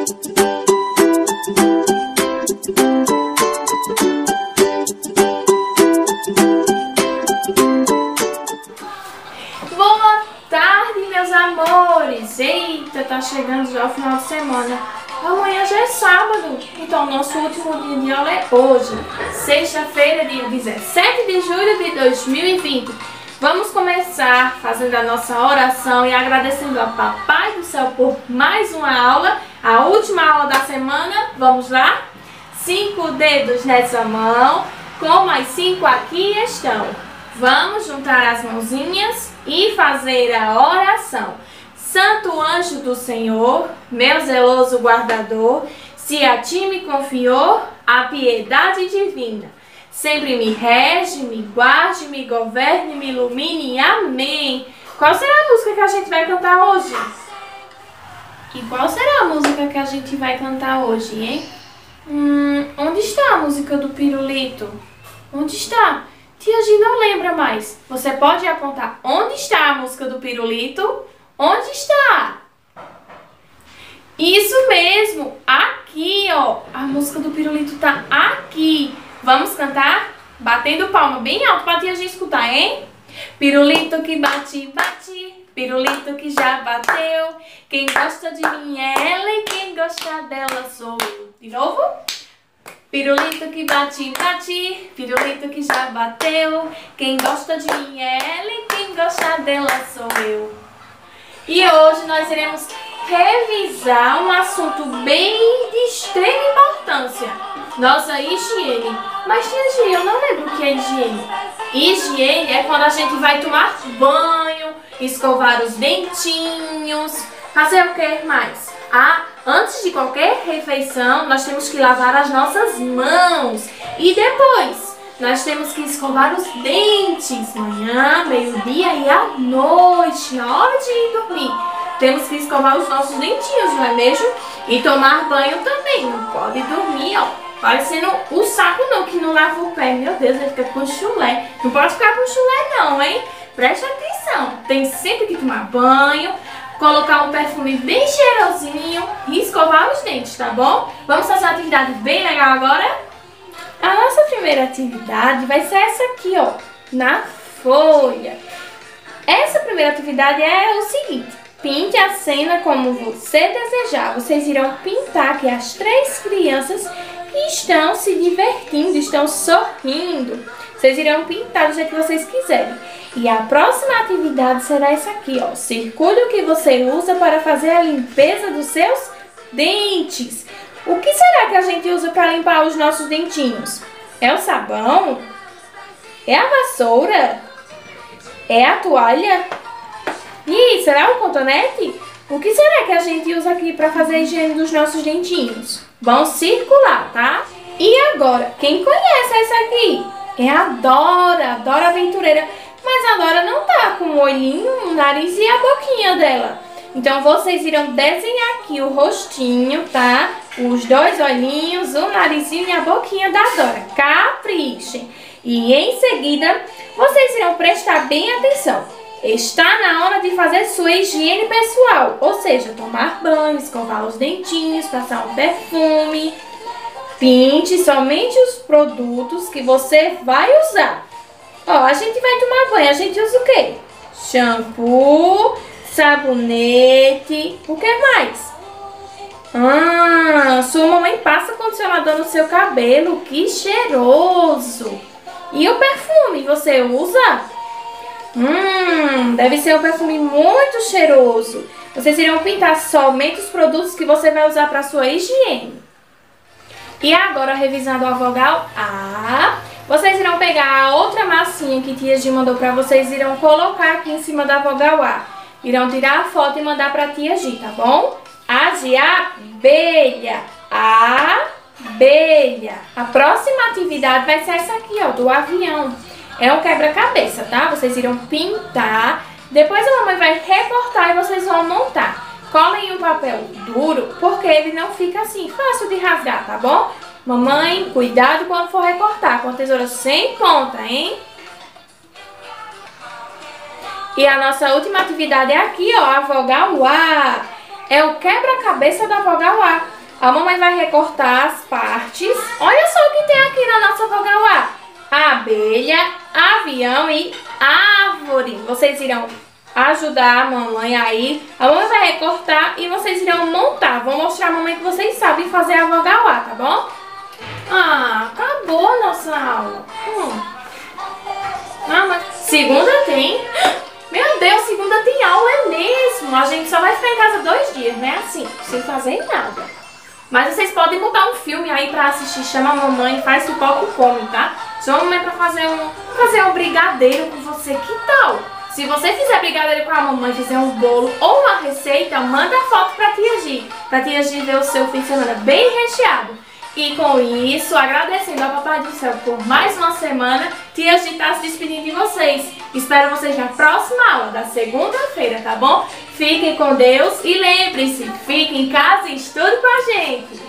Boa tarde, meus amores! Eita, tá chegando já o final de semana. Amanhã já é sábado, então nosso último dia de aula é hoje, sexta-feira, dia 17 de julho de 2020. Vamos começar fazendo a nossa oração e agradecendo ao Papai do Céu por mais uma aula, a última aula da semana. Vamos lá? 5 dedos nessa mão, com mais 5 aqui estão. Vamos juntar as mãozinhas e fazer a oração. Santo anjo do Senhor, meu zeloso guardador, se a ti me confiou a piedade divina, sempre me rege, me guarde, me governe, me ilumine. Amém. Qual será a música que a gente vai cantar hoje? E qual será a música que a gente vai cantar hoje, hein? Onde está a música do pirulito? Onde está? Tia Gi não lembra mais. Você pode apontar onde está a música do pirulito? Onde está? Isso mesmo, aqui, ó. A música do pirulito tá aqui. Vamos cantar? Batendo palma bem alto pra tia Gi escutar, hein? Pirulito que bate, bate, pirulito que já bateu. Quem gosta de mim é ela e quem gosta dela sou eu. De novo? Pirulito que bate, bate, pirulito que já bateu. Quem gosta de mim é ela e quem gosta dela sou eu. E hoje nós iremos revisar um assunto bem de extrema importância. Nossa higiene. Mas tia Gi, eu não lembro o que é higiene. Higiene é quando a gente vai tomar banho, escovar os dentinhos, fazer o que mais? Antes de qualquer refeição, nós temos que lavar as nossas mãos. E depois, nós temos que escovar os dentes. Manhã, meio-dia e à noite, na hora de ir dormir. Temos que escovar os nossos dentinhos, não é mesmo? E tomar banho também. Não pode dormir, ó, parecendo o saco não, que não lava o pé. Meu Deus, ele fica com chulé. Não pode ficar com chulé não, hein? Preste atenção. Tem sempre que tomar banho, colocar um perfume bem cheirosinho e escovar os dentes, tá bom? Vamos fazer uma atividade bem legal agora? A nossa primeira atividade vai ser essa aqui, ó, na folha. Essa primeira atividade é o seguinte: pinte a cena como você desejar. Vocês irão pintar aqui as 3 crianças que estão se divertindo, estão sorrindo. Vocês irão pintar do jeito que vocês quiserem. E a próxima atividade será essa aqui, ó. Circule o que você usa para fazer a limpeza dos seus dentes. O que será que a gente usa para limpar os nossos dentinhos? É o sabão? É a vassoura? É a toalha? E será o cotonete? O que será que a gente usa aqui para fazer a higiene dos nossos dentinhos? Vamos circular, tá? E agora, quem conhece essa aqui? É a Dora, Dora Aventureira. Mas a Dora não tá com o olhinho, o nariz e a boquinha dela. Então vocês irão desenhar aqui o rostinho, tá? Os 2 olhinhos, o narizinho e a boquinha da Dora. Caprichem! E em seguida, vocês irão prestar bem atenção. Está na hora de fazer sua higiene pessoal. Ou seja, tomar banho, escovar os dentinhos, passar um perfume. Pinte somente os produtos que você vai usar. Ó, a gente vai tomar banho, a gente usa o quê? Shampoo, sabonete, o que mais? Sua mamãe passa condicionador no seu cabelo, que cheiroso! E o perfume, você usa? Deve ser um perfume muito cheiroso. Vocês irão pintar somente os produtos que você vai usar para sua higiene. E agora, revisando a vogal A, vocês irão pegar a outra massinha que tia Gi mandou para vocês, irão colocar aqui em cima da vogal A. Irão tirar a foto e mandar para tia Gi, tá bom? A de abelha. Abelha. A próxima atividade vai ser essa aqui, ó, do avião. É um quebra-cabeça, tá? Vocês irão pintar, depois a mamãe vai recortar e vocês vão montar. Colem um papel duro, porque ele não fica assim, fácil de rasgar, tá bom? Mamãe, cuidado quando for recortar, com a tesoura sem ponta, hein? E a nossa última atividade é aqui, ó, a vogal A. É o quebra-cabeça da vogal A. A mamãe vai recortar as partes. Olha só o que tem aqui na nossa vogal A. Abelha, avião e árvore. Vocês irão ajudar a mamãe aí. A mamãe vai recortar e vocês irão montar. Vou mostrar a mamãe que vocês sabem fazer a vogal A, tá bom? Ah, acabou a nossa aula. Ah, mas segunda tem... Meu Deus, segunda tem aula, é mesmo. A gente só vai ficar em casa 2 dias, né? Assim, sem fazer nada. Mas vocês podem botar um filme aí pra assistir. Chama a mamãe, faz pipoca e come, tá? Chama a mamãe pra fazer um brigadeiro com você. Que tal? Se você fizer brigadeiro com a mamãe, fizer um bolo ou uma receita, manda foto pra tia Gi. Pra tia Gi ver o seu fim de semana bem recheado. E com isso, agradecendo ao Papai do Céu por mais uma semana, tia Gi tá se despedindo de vocês. Espero vocês na próxima aula, da segunda-feira, tá bom? Fiquem com Deus e lembrem-se, fiquem em casa e estude com a gente.